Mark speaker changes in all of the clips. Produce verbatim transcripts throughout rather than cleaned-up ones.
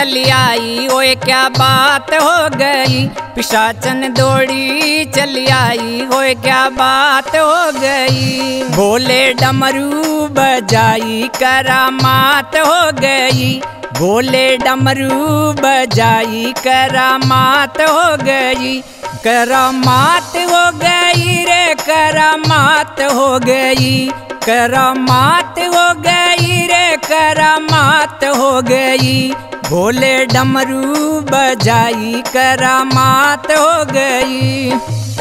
Speaker 1: चली आई, ओए क्या बात हो गई। पिशाचन दौड़ी चली आई, ओए क्या बात हो गई। बोले डमरू बजाई करामात हो गई। बोले डमरू बजाई करामात हो गई। करामात हो गई रे करामात हो गई। करामात हो गई रे करामात हो गई। बोले डमरू बजाई करामात हो गई।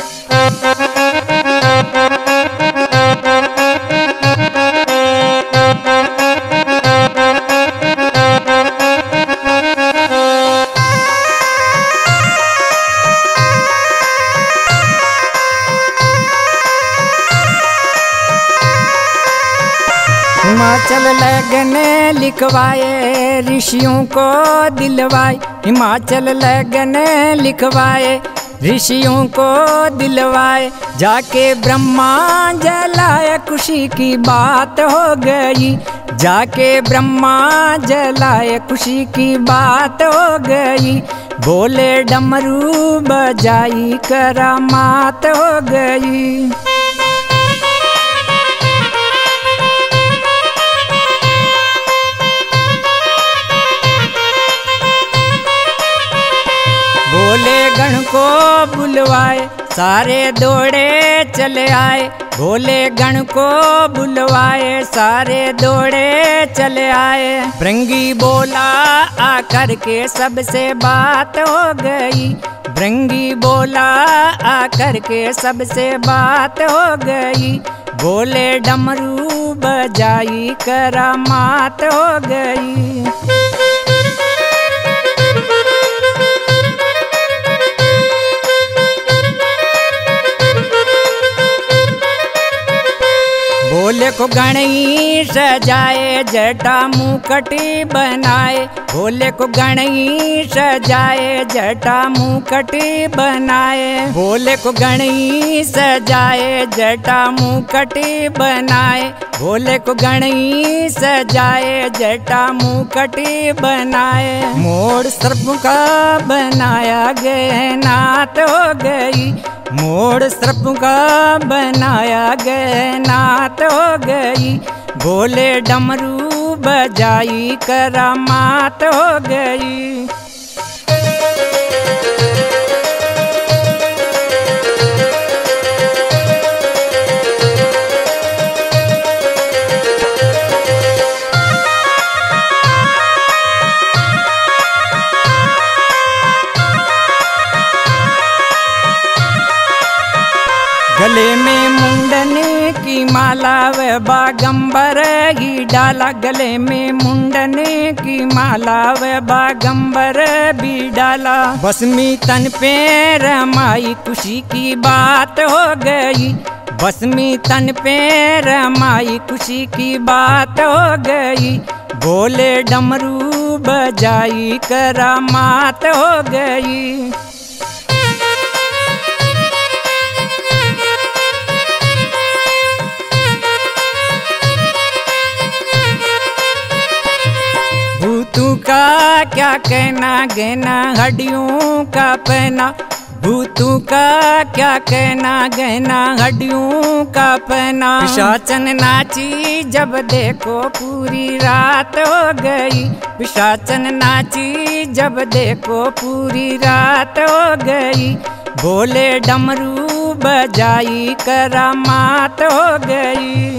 Speaker 1: हिमाचल लगन लिखवाए ऋषियों को दिलवाए। हिमाचल लगन लिखवाए ऋषियों को दिलवाए। जाके ब्रह्मा जलाए खुशी की बात हो गई। जाके ब्रह्मा जलाए खुशी की बात हो गई। बोले डमरू बजाई करामात हो गई। बोले गण को बुलवाए सारे दौड़े चले आए। भोले गण को बुलवाए सारे दौड़े चले आए। भृंगी बोला आकर के सबसे बात हो गई। भृंगी बोला आकर के सबसे बात हो गई। बोले डमरू बजाई करामात हो गई। भोले को गणई सजाए जटा मुकटी बनाए। भोले को गणई सजाए जटा मुकटी बनाए। भोले को गणई सजाए जटा मुकटी बनाए। भोले को गणई सजाए जटा मुकटी बनाए। मोड़ सर्प का बनाया गहनात हो गई। मोड़ सर्प का बनाया गहनात हो गई। बोले डमरू बजाई करामात हो गई। गले में मुंडन की माला व बागंबर ही डाला। गले में मुंडन की माला व बागंबर भी डाला। बसमी तन पे रमाई खुशी की बात हो गई। बसमी तन पे रमाई खुशी की बात हो गई। बोले डमरू बजाई करामात हो गई। भूतों का क्या कहना गहना हड्डियों का पहना। भूतों का क्या कहना गहना हड्डियों का पहना। पिशाचन नाची जब देखो पूरी रात हो गई। पिशाचन नाची जब देखो पूरी रात हो गई। बोले डमरू बजाई करामात हो गई।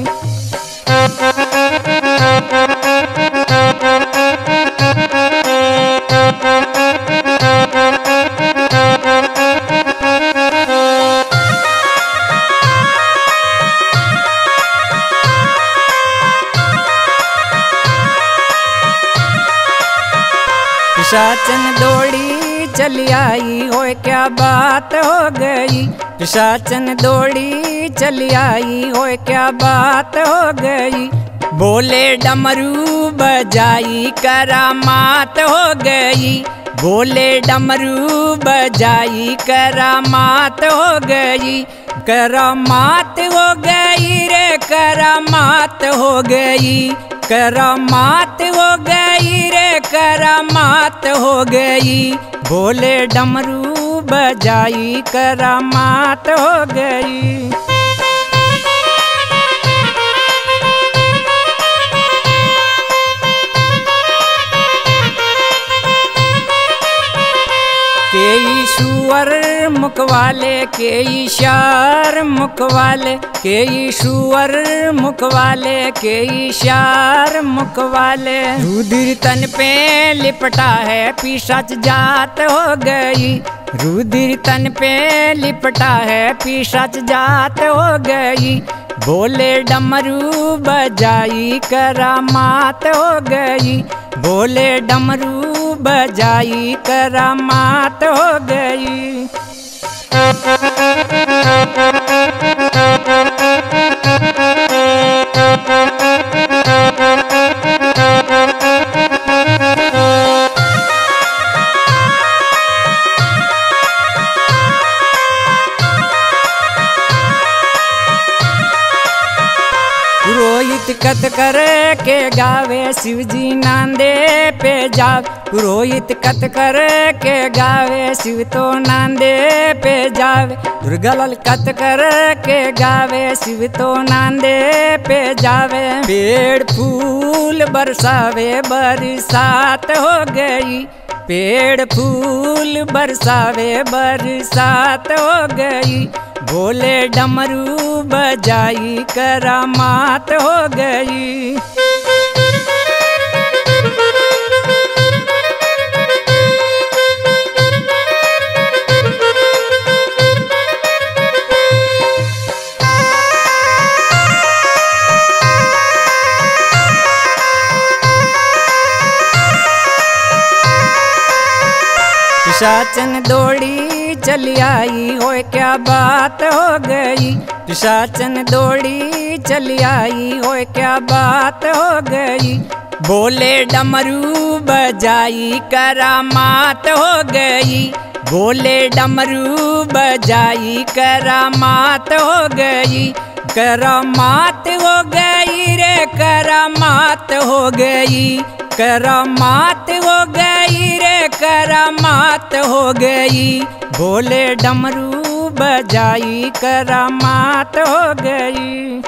Speaker 1: पिशाचन दौड़ी चली आई, होए क्या बात हो गई। पिशाचन दौड़ी चली आई, होए क्या बात हो गई। बोले डमरू बजाई करामात हो गई। बोले डमरू बजाई करामात हो गई। करामात हो गई रे करामात हो गई। करामात हो गई रे करामात हो गई, भोले डमरू बजाई करामात हो गई। के ईश्वर मुख वाले के ईशार मुख वाले, के ईश्वर मुख वाले के ईशार मुख वाले। रुधिर तन पे लिपटा है पिशाच जात हो गई, रुधिर तन पे लिपटा है पिशाच जात हो गई, भोले डमरू बजाई करामात हो गई, भोले डमरू बजाई करामात हो गई। पुरोहित कथ कर के गावे शिवजी नांदे पे जाव, पुरोहित कथ कर के गावे शिव तो नांदे पे जावे, दुर्गल कथ कर के गावे शिव तो नांदे पे जावे। पेड़ फूल बरसावे बरसात हो गई, पेड़ फूल बरसावे बरसात हो गई, भोले डमरू बजाई करामात हो गई। पिशाचन दौड़ी चली आई होए क्या बात हो गई, पिशाचन दौड़ी चली आई होए क्या बात हो गई, भोले डमरू बजाई करामात हो गई, भोले डमरू बजाई करामात हो गई। करामात हो गई रे करामात हो गई, करामात हो गई रे करामात हो गई, भोले डमरू बजाई करामात हो गई।